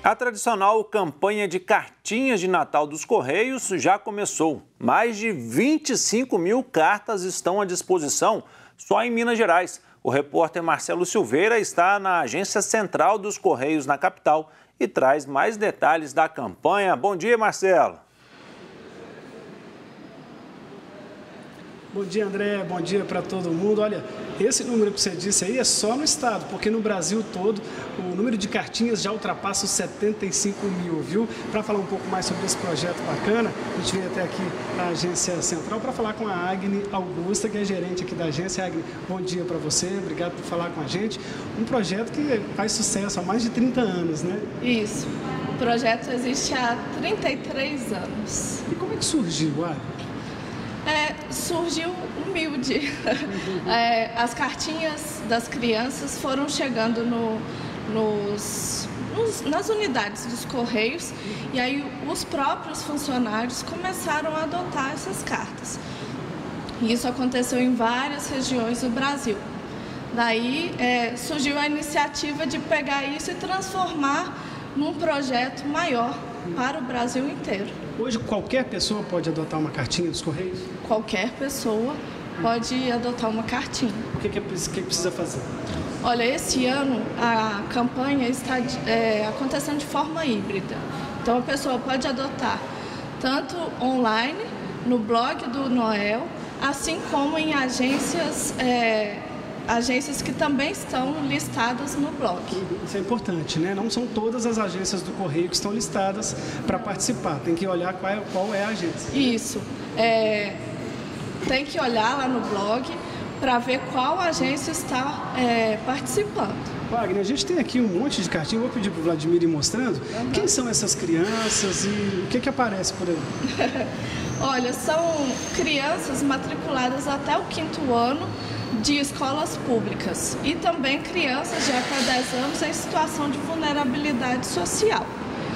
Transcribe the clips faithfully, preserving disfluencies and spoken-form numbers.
A tradicional campanha de cartinhas de Natal dos Correios já começou. Mais de vinte e cinco mil cartas estão à disposição só em Minas Gerais. O repórter Marcelo Silveira está na agência central dos Correios na capital e traz mais detalhes da campanha. Bom dia, Marcelo. Bom dia, André. Bom dia para todo mundo. Olha, esse número que você disse aí é só no estado, porque no Brasil todo o número de cartinhas já ultrapassa os setenta e cinco mil, viu? Para falar um pouco mais sobre esse projeto bacana, a gente veio até aqui na agência central para falar com a Agni Augusta, que é gerente aqui da agência. Agni, bom dia para você, obrigado por falar com a gente. Um projeto que faz sucesso há mais de trinta anos, né? Isso. O projeto existe há trinta e três anos. E como é que surgiu, Agni? É, surgiu humilde. É, as cartinhas das crianças foram chegando no, nos, nos, nas unidades dos Correios e aí os próprios funcionários começaram a adotar essas cartas. E isso aconteceu em várias regiões do Brasil. Daí é, surgiu a iniciativa de pegar isso e transformar num projeto maior para o Brasil inteiro. Hoje qualquer pessoa pode adotar uma cartinha dos Correios? Qualquer pessoa pode adotar uma cartinha. O que, que, é, que precisa fazer? Olha, esse ano a campanha está é, acontecendo de forma híbrida. Então a pessoa pode adotar tanto online, no blog do Noel, assim como em agências é, agências que também estão listadas no blog. Isso é importante, né? Não são todas as agências do Correio que estão listadas para participar. Tem que olhar qual é, qual é a agência. Isso. É, tem que olhar lá no blog para ver qual agência está é, participando. Wagner, a gente tem aqui um monte de cartinha. Vou pedir para o Vladimir ir mostrando. Uhum. Quem são essas crianças e o que, que aparece por aí? Olha, são crianças matriculadas até o quinto ano de escolas públicas e também crianças de até dez anos em situação de vulnerabilidade social.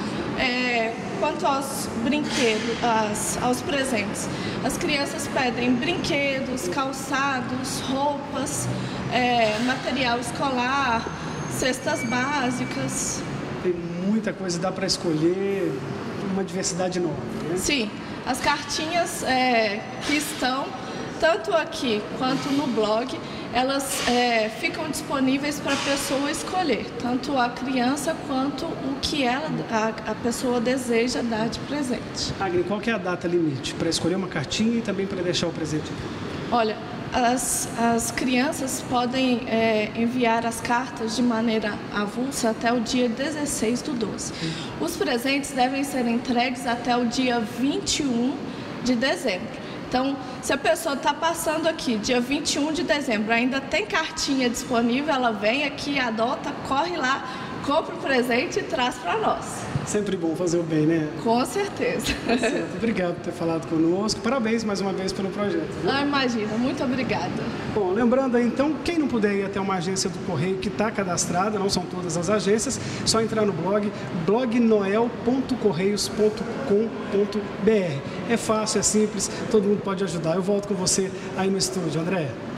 É, quanto aos brinquedos, as, aos presentes, as crianças pedem brinquedos, calçados, roupas, é, material escolar, cestas básicas. Tem muita coisa, dá para escolher, uma diversidade enorme, né? Sim, as cartinhas é, que estão tanto aqui quanto no blog, elas é, ficam disponíveis para a pessoa escolher, tanto a criança quanto o que ela, a, a pessoa deseja dar de presente. Agni, qual que é a data limite para escolher uma cartinha e também para deixar o presente? Olha, as, as crianças podem é, enviar as cartas de maneira avulsa até o dia dezesseis do doze. Os presentes devem ser entregues até o dia vinte e um de dezembro. Então, se a pessoa está passando aqui, dia vinte e um de dezembro, ainda tem cartinha disponível, ela vem aqui, adota, corre lá, compra o presente e traz para nós. Sempre bom fazer o bem, né? Com certeza. Certo. Obrigado por ter falado conosco. Parabéns mais uma vez pelo projeto. Viu? Ah, imagina. Muito obrigada. Bom, lembrando aí, então, quem não puder ir até uma agência do Correio que está cadastrada, não são todas as agências, só entrar no blog blog noel ponto correios ponto com ponto br. É fácil, é simples, todo mundo pode ajudar. Eu volto com você aí no estúdio, André.